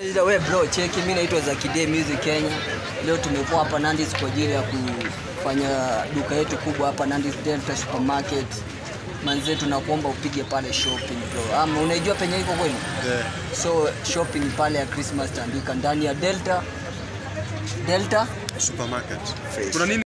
Either way bro, cheki mimi naitwa Zack Music Kenya. Leo tumekuwa hapa Nandis kwa ajili ya kufanya duka yetu kubwa hapa Nandis Delta Supermarket. Manze tunakuomba upige pale shopping bro. Ama unajua penye iko kweli? Yeah. So shopping pale ya Christmas tandika ndani ya Delta Supermarket. Kuna nini?